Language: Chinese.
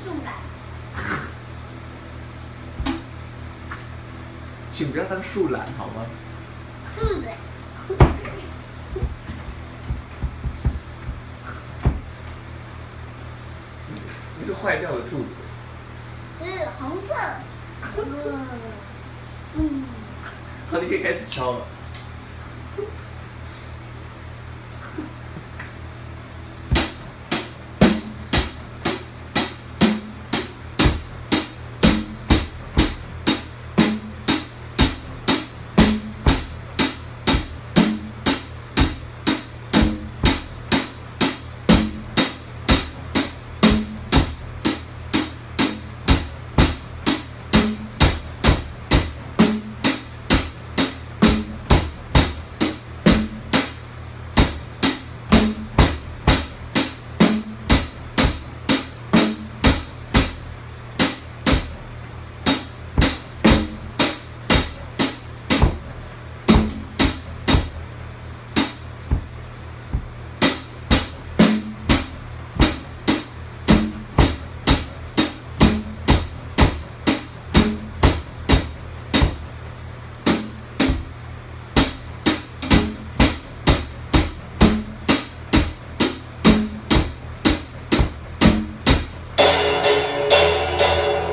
树懒。 请不要当树懒好吗？ 兔子。 你是坏掉的兔子。 是红色。嗯。 好，你可以开始敲了。